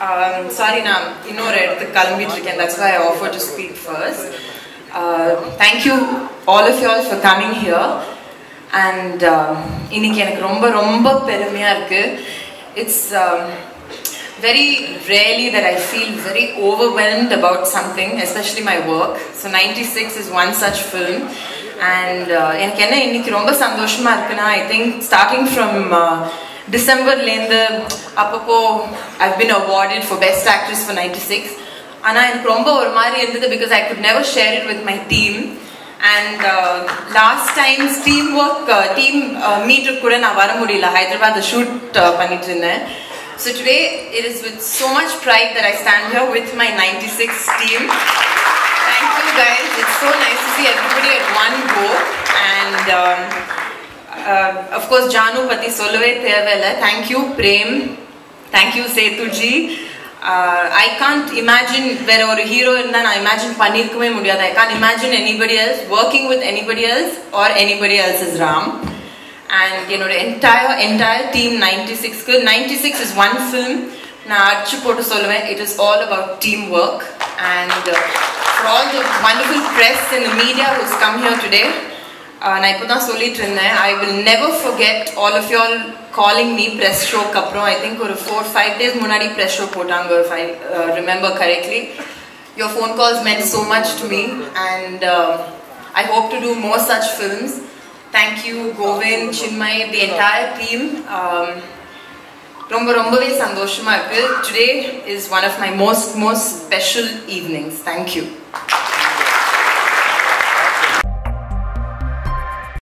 Sorry, that's why I offered to speak first. Thank you all of y'all for coming here. And it's very rarely that I feel very overwhelmed about something, especially my work. So 96 is one such film. And I think starting from December I've been awarded for Best Actress for 96. And because I could never share it with my team. And last time's teamwork, team meet Hyderabad, the shoot So today it is with so much pride that I stand here with my 96 team. Thank you guys, it's so nice to see everybody at one go. And of course Janu Pati Solove Thevela, thank you Prem, thank you Setuji. I can't imagine where a hero is, I imagine Paneer Kume Mudiyada. I can't imagine anybody else working with anybody else or anybody else's Ram. And the entire team 96. 96 is one film. It is all about teamwork. And for all the wonderful press and the media who's come here today, I will never forget all of y'all calling me press show kapro. I think 4 or 5 days munadi press show potanga, if I remember correctly. Your phone calls meant so much to me, and I hope to do more such films. Thank you, Govind, Chinmay, the entire team. Today is one of my most special evenings. Thank you.